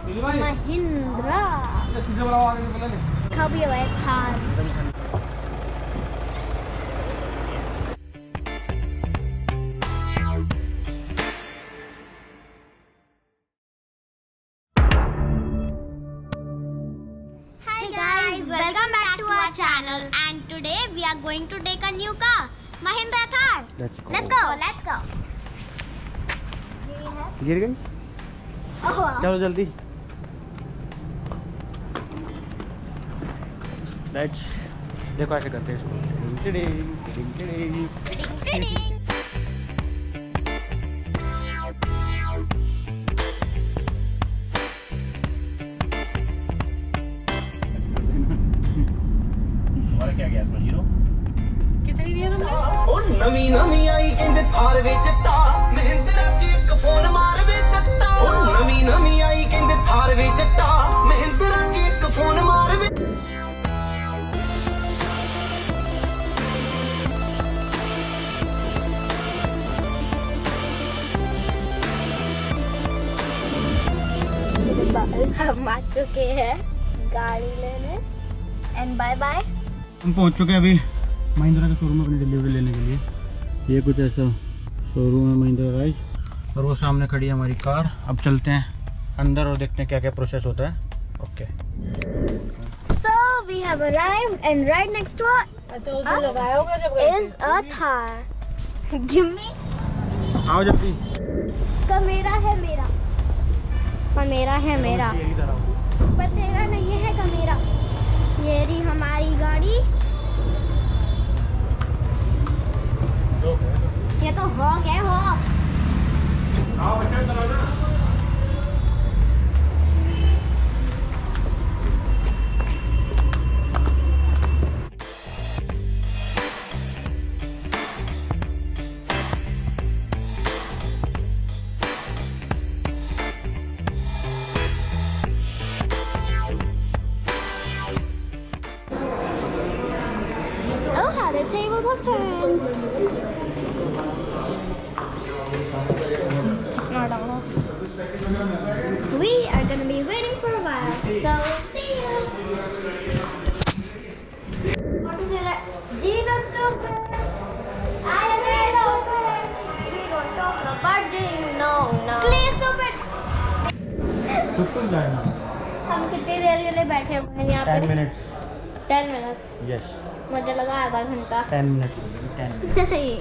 महिंद्रा कभी हुआ है Thar. Welcome back to our channel, and today we are going to take a new car, Mahindra Thar. Let's go. गिर गई? चलो जल्दी। लेट्स देखो ऐसे करते हैं इसको। नवी नवी आई कहंदे थार वे चट्टा महिंद्रा च एक फोन मार वे चट्टा। नवी नवी आई कहंदे थार वे चट्टा महिंद्रा च एक फोन मार वे। हम आ चुके हैं गाड़ी लेने एंड बाय बाय। हम पहुंच चुके हैं अभी महिंद्रा के शोरूम में अपनी डिलीवरी लेने के लिए। ये कुछ ऐसा शोरूम है महिंद्रा राइज, और वो सामने खड़ी है हमारी कार। अब चलते हैं अंदर और देखते हैं क्या क्या प्रोसेस होता है। Okay, so we have arrived and right next to us is a Thar. Give me. आओ जल्दी। का मेरा है मेरा, पर मेरा है मेरा, पर तेरा नहीं है का मेरा। ये रही हमारी गाड़ी। ये तो हॉक है, hawk. Oh, how the tables have turned. It's not all. We are going to be waiting for a while, so see you. What is it? Gino stupid. I am very stupid. We don't talk about Gino, no. Please stupid. हम कितनी देर के लिए बैठे हुए हैं यहाँ पे? 10 minutes. 10 minutes. Yes. मुझे लगा आधा घंटा। 10 मिनट। नहीं।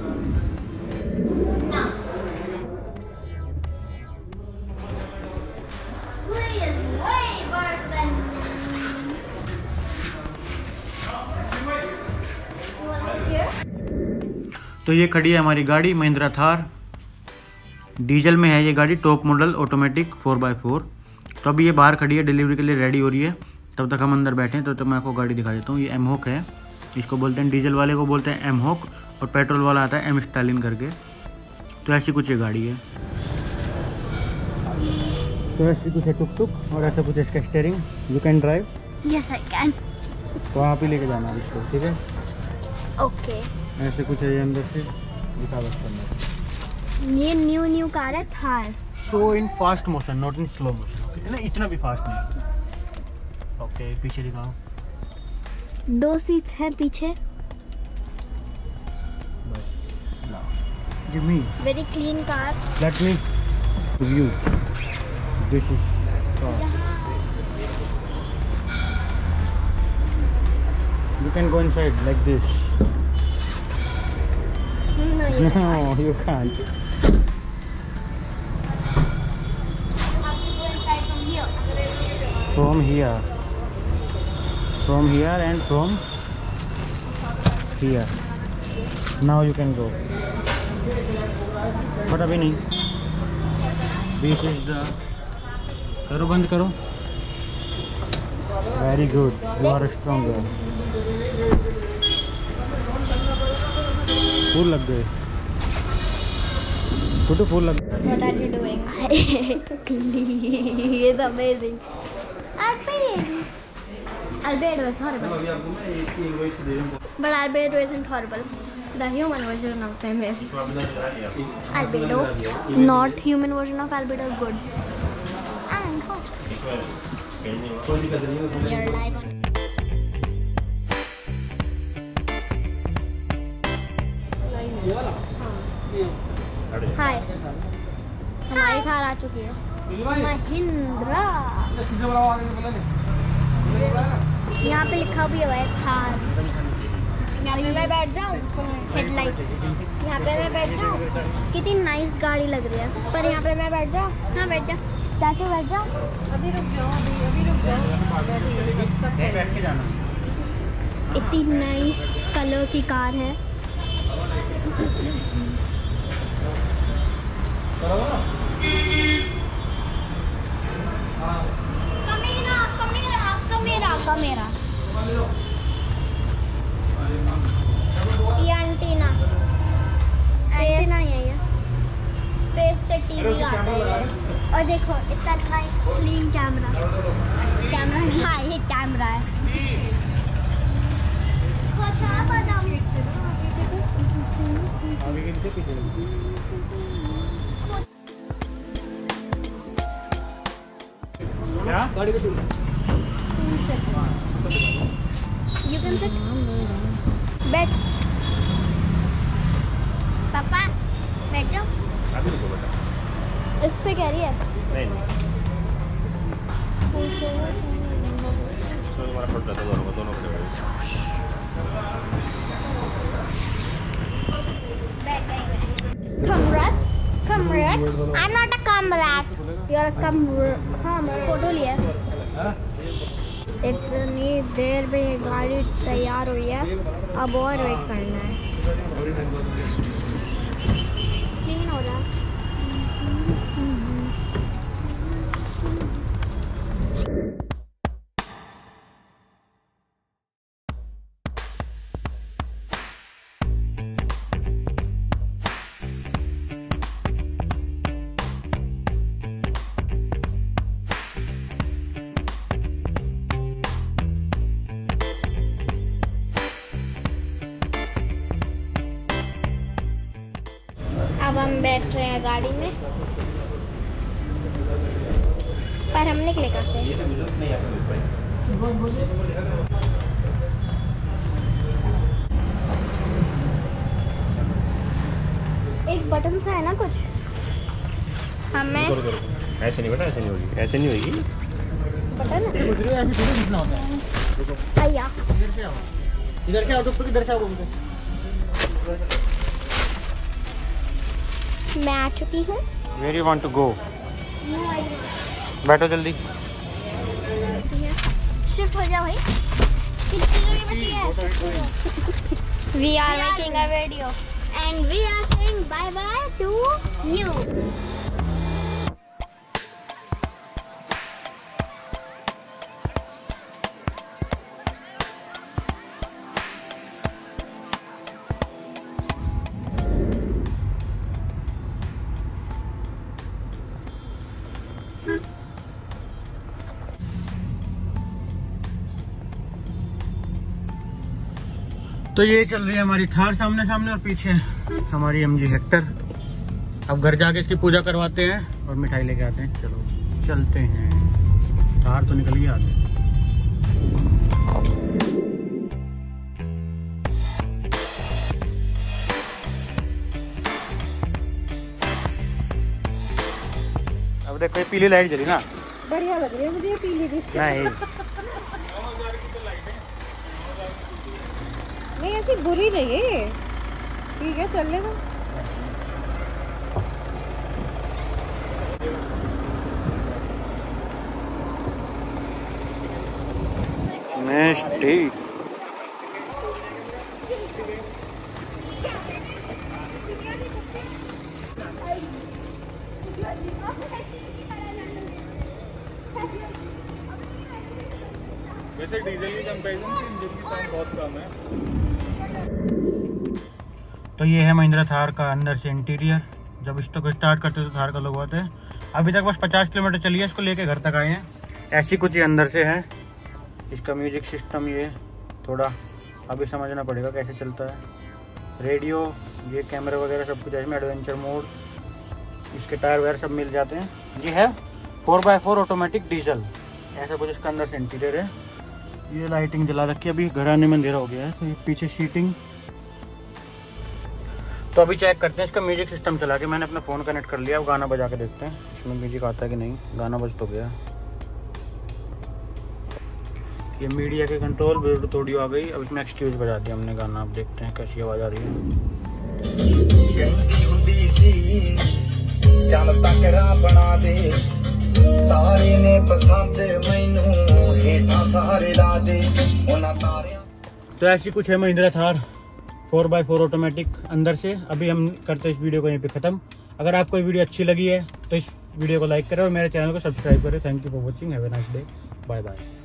तो ये खड़ी है हमारी गाड़ी महिंद्रा थार। डीजल में है ये गाड़ी, टॉप मॉडल ऑटोमेटिक 4x4। तो अभी ये बाहर खड़ी है, डिलीवरी के लिए रेडी हो रही है। तब तक हम अंदर बैठे हैं तो मैं आपको गाड़ी दिखा देता हूँ। ये एम हॉक है, इसको बोलते हैं। डीजल वाले को बोलते हैं एम हॉक, और पेट्रोल वाला आता है एम स्टालिन करके। तो ऐसी कुछ ये गाड़ी है। तो ऐसी कुछ है टुक टुक, और ऐसा कुछ इसका steering. You can drive? Yes, I can. तो आप ही लेके जाना इसको, ठीक है? Okay. ऐसे कुछ है ये अंदर से, दिखा बस अंदर। ये न्यू कार है Thar. Show in fast motion, not in slow motion. ना इतना भी फास्ट नहीं। ओके, पीछे दिखाओ। 2 सीट्स है पीछे। Give me. Very clean car. Let me view. This is car. You can go inside like this. No, you No, can't. you can't. You have to go inside from here. From here. From here and from here. Now you can go. But अभी नहीं। This is the। करो, बंद करो। Very good. You are stronger. फूल लग गए। Photo फूल लग गए। What are you doing? It's amazing. Albedo is horrible. But Albedo isn't horrible. The human version of him is Albedo. Not human version of Albedo is good. And hot. कोई दिक्कत नहीं है। हाय, हमारी थार आ चुकी है, महिंद्रा। यहाँ पे लिखा भी हुआ है थार। यहाँ पे मैं बैठ जाऊँ, हेडलाइट यहाँ पे मैं बैठ जाऊँ। कितनी नाइस गाड़ी लग रही है, पर यहाँ पे मैं बैठ जाऊँ। हाँ बैठ जाओ चाचू, बैठ जाओ। अभी रुक जाओ, अभी रुक जाओ। बैठ के जाना। इतनी नाइस कलर की कार है। कमेरा ये एंटीना नहीं है, ये स्पेस से टीवी आता है। और देखो इतना नाइस क्लीन कैमरा नहीं, हाँ ये कैमरा है। क्या गाड़ी को You can sit. बैठ पापा, बैठ जाओ। अभी रुको बेटा। इस पे कह रही है नहीं तुम्हारा फट जाता दोनों Comrade, I'm not a comrade. You're a comrade. हाँ फोटो लिया। इतनी देर में ये गाड़ी तैयार हुई है, अब और वेट करना है। क्लीन हो रहा है। अब हम बैठ रहे हैं गाड़ी में, पर हम निकले कहाँ से? एक बटन सा है ना कुछ, हमें ऐसे नहीं बेटा, ऐसे नहीं होगी, ऐसे नहीं होगी बटन भैया इधर से आओ, तो किधर से आओ? मैं आ चुकी हूँ। Where you want to go? बैठो जल्दी। शिफ्ट हो जाओ भाई। We are making a video and we are saying bye bye to you. तो ये चल रही है हमारी थार सामने सामने, और पीछे हमारी MG हेक्टर। अब घर जाके इसकी पूजा करवाते हैं और मिठाई लेके आते हैं। चलो चलते हैं। थार तो निकल ही आते हैं। अब देखो ये पीली लाइट जली ना, बढ़िया लग रही है मुझे पीली दिख। नहीं नहीं ऐसी बुरी नहीं है, ठीक है चल लेगा। मिस्टी वैसे डीजल की कंपैरिजन में इंजन की साउंड बहुत कम है। तो ये है महिंद्रा थार का अंदर से इंटीरियर। जब इसको स्टार्ट करते तो थार का लोगो आते हैं। अभी तक बस 50 किलोमीटर चली है, इसको लेके घर तक आए हैं। ऐसी कुछ ये अंदर से है। इसका म्यूजिक सिस्टम ये थोड़ा अभी समझना पड़ेगा कैसे चलता है। रेडियो, ये कैमरा वगैरह सब कुछ है इसमें। एडवेंचर मोड, इसके टायर वगैरह सब मिल जाते हैं। ये है 4x4 ऑटोमेटिक डीजल, ऐसा कुछ इसका अंदर से इंटीरियर है। ये लाइटिंग जला रखी है, अभी घर आने में अंधेरा हो गया है। तो ये पीछे सीटिंग। तो अभी चेक करते हैं इसका म्यूजिक सिस्टम चला के। मैंने अपना फ़ोन कनेक्ट कर लिया, अब गाना बजा के देखते हैं इसमें म्यूजिक आता है कि नहीं। गाना बज तो गया। ये मीडिया के कंट्रोल, ब्लूटूथ ऑडियो आ गई। अब इसमें एक्सक्यूज बजा दिया हमने गाना। अब देखते हैं कैसी आवाज़ आ रही है। तो ऐसी कुछ है महिंद्रा थार 4x4 ऑटोमेटिक अंदर से। अभी हम करते हैं इस वीडियो को यहीं पे ख़त्म। अगर आपको ये वीडियो अच्छी लगी है तो इस वीडियो को लाइक करें और मेरे चैनल को सब्सक्राइब करें। Thank you for watching. Have a nice day. Bye bye.